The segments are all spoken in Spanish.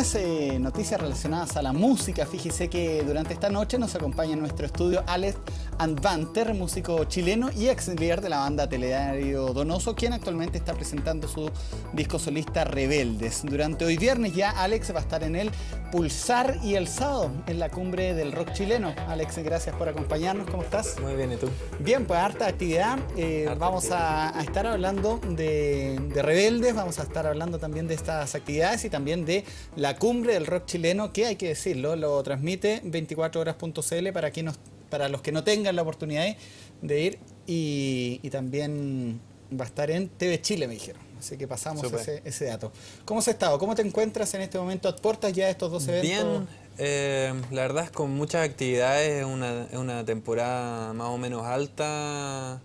noticias relacionadas a la música. Fíjese que durante esta noche nos acompaña en nuestro estudio Alex Anwandter, músico chileno y ex líder de la banda Teleradio Donoso, quien actualmente está presentando su disco solista Rebeldes. Durante hoy viernes ya Alex va a estar en el Pulsar y el sábado en la cumbre del rock chileno. Alex, gracias por acompañarnos. ¿Cómo estás? Muy bien, ¿y tú? Bien, pues harta actividad. Vamos a estar hablando de Rebeldes, vamos a estar hablando también de estas actividades y también de la cumbre del rock chileno, que hay que decirlo, lo transmite 24horas.cl para los que no tengan la oportunidad de ir, y también va a estar en TV Chile, me dijeron. Así que pasamos ese dato. ¿Cómo has estado? ¿Cómo te encuentras en este momento a puertas ya de estos dos eventos? Bien, la verdad es con muchas actividades, es una temporada más o menos alta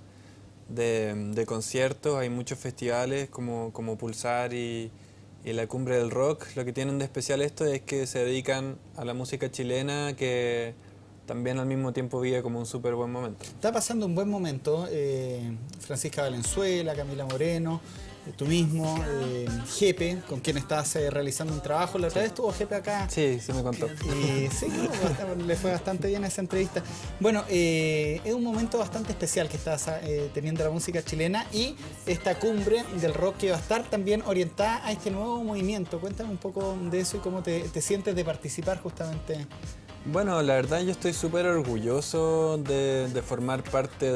de conciertos, hay muchos festivales como Pulsar y la Cumbre del Rock. Lo que tienen de especial esto es que se dedican a la música chilena, que también al mismo tiempo vive como un súper buen momento. Está pasando un buen momento, Francisca Valenzuela, Camila Moreno, tú mismo, Jepe, con quien estás realizando un trabajo. La otra vez estuvo Jepe acá. Sí, sí me contó. Sí, le fue bastante bien esa entrevista. Bueno, es un momento bastante especial que estás teniendo la música chilena y esta cumbre del rock que va a estar también orientada a este nuevo movimiento. Cuéntame un poco de eso y cómo te sientes de participar justamente. Bueno, la verdad yo estoy súper orgulloso de formar parte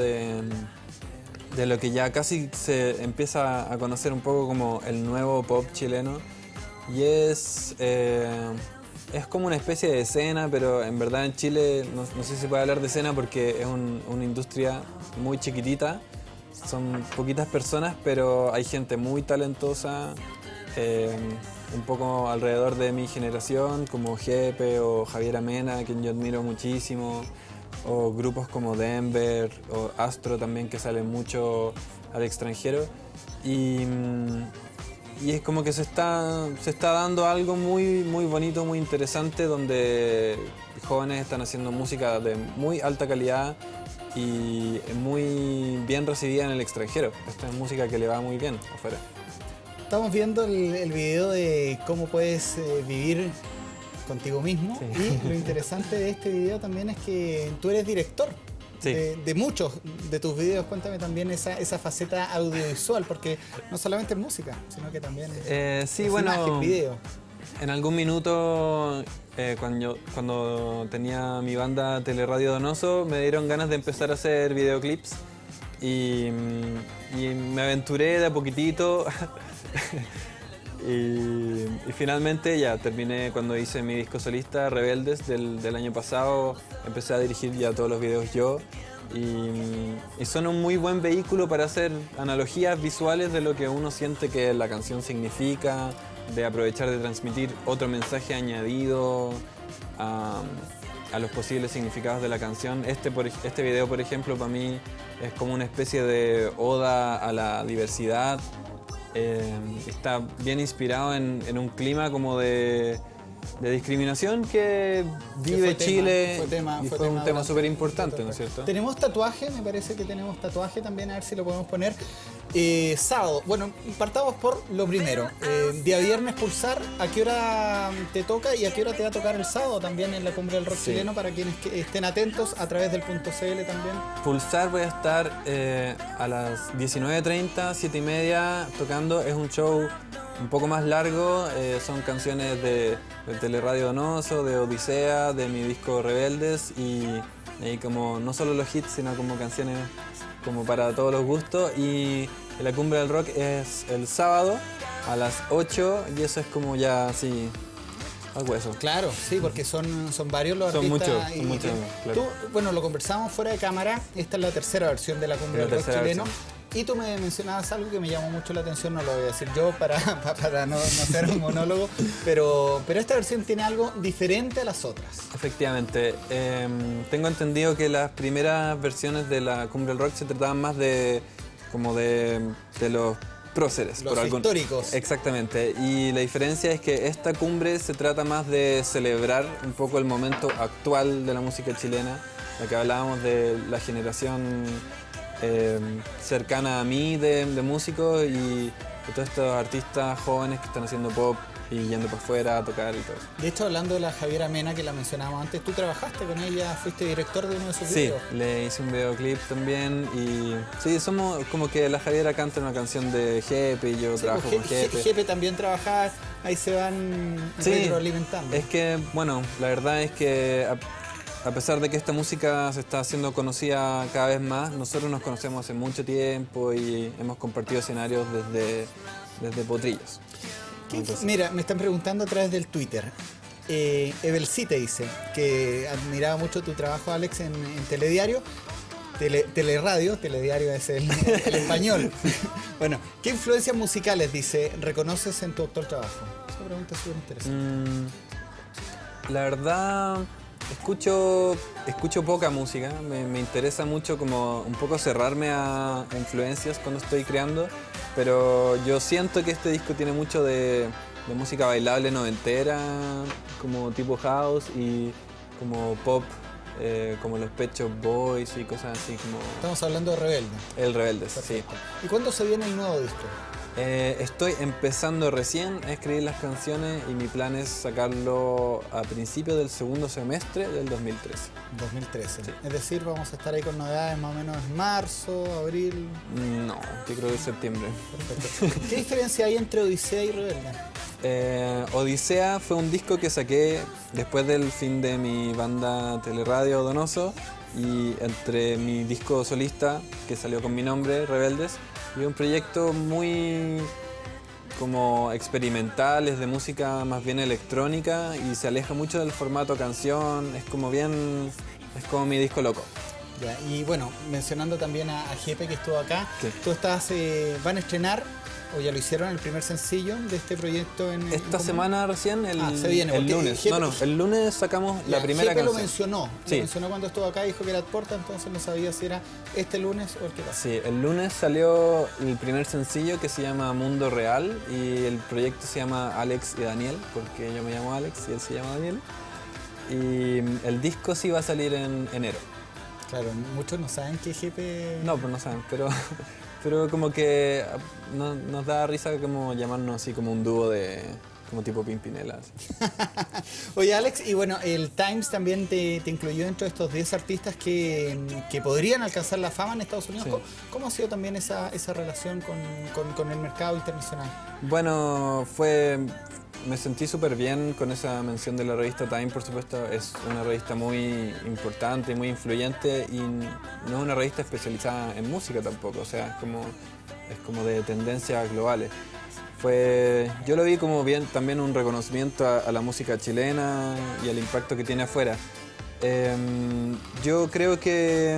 de lo que ya casi se empieza a conocer un poco como el nuevo pop chileno, y es como una especie de escena, pero en verdad en Chile no sé si se puede hablar de escena porque es una industria muy chiquitita, son poquitas personas, pero hay gente muy talentosa, un poco alrededor de mi generación, como Jepe o Javier Amena, a quien yo admiro muchísimo, o grupos como Denver o Astro también, que salen mucho al extranjero, y es como que se está dando algo muy bonito, muy interesante, donde jóvenes están haciendo música de muy alta calidad y muy bien recibida en el extranjero. Esta es música que le va muy bien afuera. Estamos viendo el video de cómo puedes vivir contigo mismo, sí. Y lo interesante de este video también es que tú eres director, sí, de muchos de tus videos. Cuéntame también esa faceta audiovisual, porque no solamente es música, sino que también es imagen, video. En algún minuto, cuando tenía mi banda Teleradio Donoso, me dieron ganas de empezar a hacer videoclips y me aventuré de a poquitito. Y finalmente ya terminé. Cuando hice mi disco solista Rebeldes del año pasado, empecé a dirigir ya todos los videos yo, y son un muy buen vehículo para hacer analogías visuales de lo que uno siente que la canción significa, de aprovechar de transmitir otro mensaje añadido a los posibles significados de la canción. Este video, por ejemplo, para mí es como una especie de oda a la diversidad. Está bien inspirado en un clima como de discriminación que vive Chile, y fue un tema súper importante, ¿no es cierto? Tenemos tatuaje, me parece que tenemos tatuaje también, a ver si lo podemos poner. Sábado, bueno, partamos por lo primero. Día viernes Pulsar, ¿a qué hora te toca y a qué hora te va a tocar el sábado también en la Cumbre del Rock Chileno, para quienes estén atentos a través del .cl también? Pulsar voy a estar a las 19:30, 7:30 tocando. Es un show un poco más largo, son canciones de Teleradio Donoso, de Odisea, de mi disco Rebeldes, y como no solo los hits, sino como canciones como para todos los gustos. Y la Cumbre del Rock es el sábado a las 8, y eso es como ya así al hueso. Claro, sí, porque son varios los artistas. Son muchos, claro. Tú, bueno, lo conversamos fuera de cámara, esta es la tercera versión de la Cumbre del Rock chileno. Y tú me mencionabas algo que me llamó mucho la atención, no lo voy a decir yo para no hacer un monólogo, pero esta versión tiene algo diferente a las otras. Efectivamente. Tengo entendido que las primeras versiones de la Cumbre del Rock se trataban más de los próceres. Los históricos. Exactamente. Y la diferencia es que esta cumbre se trata más de celebrar un poco el momento actual de la música chilena, la que hablábamos de la generación cercana a mí de músicos, y de todos estos artistas jóvenes que están haciendo pop y yendo por fuera a tocar y todo eso. De hecho, hablando de la Javiera Mena, que la mencionábamos antes, tú trabajaste con ella, fuiste director de uno de sus videos. Sí, le hice un videoclip también y sí, somos como que la Javiera canta una canción de Jepe y yo trabajo con Jepe. Jepe también trabajaba, ahí se van retroalimentando. Es que, bueno, la verdad es que a pesar de que esta música se está haciendo conocida cada vez más, nosotros nos conocemos hace mucho tiempo y hemos compartido escenarios desde Potrillos. Mira, me están preguntando a través del Twitter. Evelcite dice que admiraba mucho tu trabajo, Alex, en Telediario. Teleradio es el español. Bueno, ¿qué influencias musicales, dice, reconoces en tu actual trabajo? Esa pregunta es súper interesante. La verdad, escucho poca música. Me interesa mucho como un poco cerrarme a influencias cuando estoy creando. Pero yo siento que este disco tiene mucho de música bailable noventera, como tipo house y como pop, como los Pet Shop Boys y cosas así como... Estamos hablando de Rebelde. El Rebelde, sí. ¿Y cuándo se viene el nuevo disco? Estoy empezando recién a escribir las canciones y mi plan es sacarlo a principios del segundo semestre del 2013. 2013. Sí. Es decir, vamos a estar ahí con novedades más o menos en marzo, abril. No, yo creo que septiembre. Perfecto. ¿Qué diferencia hay entre Odisea y Rebelde? Odisea fue un disco que saqué después del fin de mi banda Teleradio Donoso y entre mi disco solista que salió con mi nombre, Rebeldes, y un proyecto muy como experimental, es de música más bien electrónica y se aleja mucho del formato canción, es como mi disco loco. Ya, y bueno, mencionando también a Jepe que estuvo acá, Sí. tú estás, van a estrenar, o ya lo hicieron, el primer sencillo de este proyecto Esta semana recién, se viene, el lunes. Jepe, El lunes sacamos la primera Jepe canción. lo Sí. mencionó cuando estuvo acá, dijo que era Porta, entonces no sabía si era este lunes o el que pasa. Sí, el lunes salió el primer sencillo que se llama Mundo Real y el proyecto se llama Alex y Daniel, porque yo me llamo Alex y él se llama Daniel. Y el disco sí va a salir en enero. Claro, muchos no saben que Jepe... No, pues no saben, pero como que nos da risa como llamarnos así como un dúo como tipo Pimpinela. Oye, Alex, y bueno, el Times también te incluyó dentro de estos 10 artistas que podrían alcanzar la fama en Estados Unidos. Sí. ¿Cómo ha sido también esa relación con el mercado internacional? Bueno, me sentí súper bien con esa mención de la revista Time, por supuesto. Es una revista muy importante, muy influyente y no es una revista especializada en música tampoco, o sea, es como de tendencias globales. Yo lo vi como bien también un reconocimiento a la música chilena y al impacto que tiene afuera. Yo creo que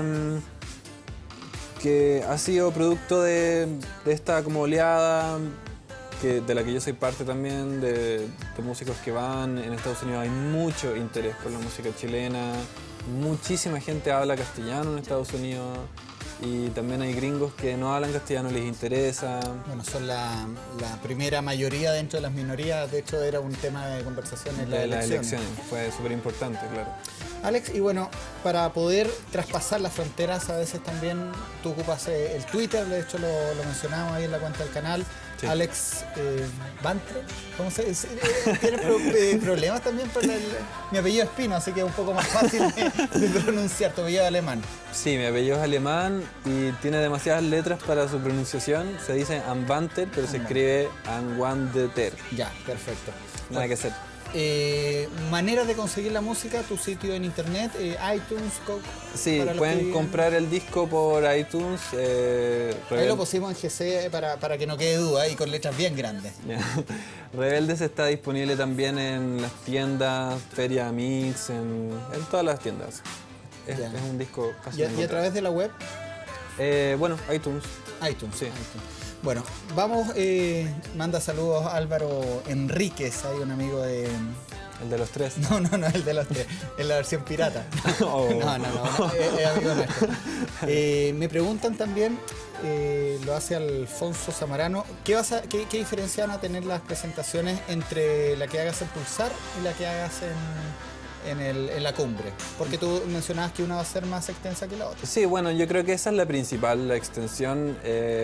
ha sido producto de esta como oleada de la que yo soy parte también, de músicos que van. En Estados Unidos hay mucho interés por la música chilena, muchísima gente habla castellano en Estados Unidos y también hay gringos que no hablan castellano, les interesa. Bueno, son la primera mayoría dentro de las minorías, de hecho era un tema de conversación en las elecciones. Fue súper importante, claro. Alex, y bueno, para poder traspasar las fronteras a veces también tú ocupas el Twitter, de hecho lo mencionamos ahí en la cuenta del canal. Sí. Alex Bantre, ¿cómo se dice? Tiene problemas también por mi apellido es Espino, así que es un poco más fácil de pronunciar, tu apellido alemán. Sí, mi apellido es alemán y tiene demasiadas letras para su pronunciación. Se dice Anwanter, pero se escribe Anwandeter. Ya, perfecto. Nada que hacer. Maneras de conseguir la música, tu sitio en internet, iTunes, sí, pueden comprar el disco por iTunes. Ahí lo pusimos en GC para que no quede duda y con letras bien grandes. Rebeldes está disponible también en las tiendas, Feria Mix, en todas las tiendas. Es un disco fácil. ¿Y a través de la web? Bueno, iTunes. iTunes, sí. iTunes. Bueno, vamos, manda saludos Álvaro Enríquez, hay un amigo de... ¿El de los tres? No, el de los tres, en la versión pirata. Oh. No, es amigo nuestro. Me preguntan también, lo hace Alfonso Zamarano, ¿qué diferencia van a tener las presentaciones entre la que hagas en Pulsar y la que hagas en la cumbre? Porque tú mencionabas que una va a ser más extensa que la otra. Sí, bueno, yo creo que esa es la principal, la extensión.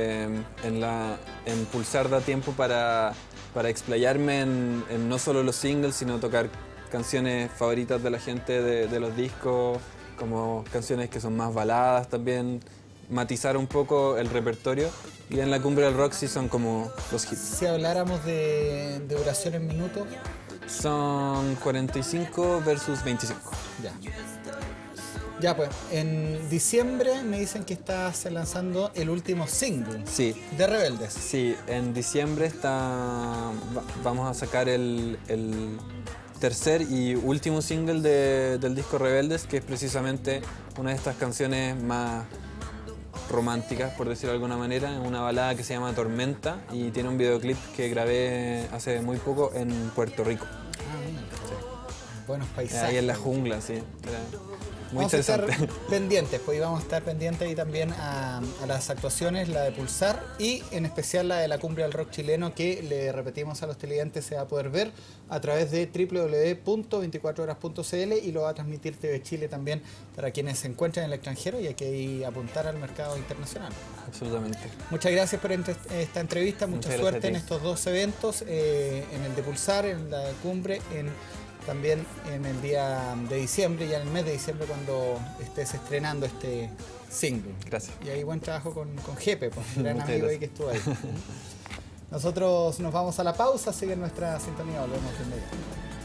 En Pulsar da tiempo para explayarme en no solo los singles, sino tocar canciones favoritas de la gente de los discos, como canciones que son más baladas también, matizar un poco el repertorio. Y en la Cumbre del Rock sí son como los hits. Si habláramos de duración en minutos. Son 45 versus 25. Ya. Ya pues, en diciembre me dicen que estás lanzando el último single Sí. de Rebeldes. Sí, en diciembre vamos a sacar el tercer y último single del disco Rebeldes, que es precisamente una de estas canciones más románticas, por decirlo de alguna manera, una balada que se llama Tormenta y tiene un videoclip que grabé hace muy poco en Puerto Rico. Buenos paisajes. Ahí en la jungla, sí. Muy Vamos a interesante. estar pendientes, pues vamos a estar pendientes ahí también a las actuaciones, la de Pulsar y en especial la de la Cumbre del Rock Chileno, que le repetimos a los televidentes se va a poder ver a través de www.24horas.cl y lo va a transmitir TV Chile también para quienes se encuentran en el extranjero y hay que ir a apuntar al mercado internacional. Absolutamente. Muchas gracias por esta entrevista, mucha suerte en estos dos eventos, en el de Pulsar, en la de Cumbre, también en el día de diciembre, ya en el mes de diciembre cuando estés estrenando este single. Gracias. Y ahí buen trabajo con Jepe, pues, un gran amigo ahí que estuvo ahí. Nosotros nos vamos a la pausa, sigue nuestra sintonía, volvemos de inmediato.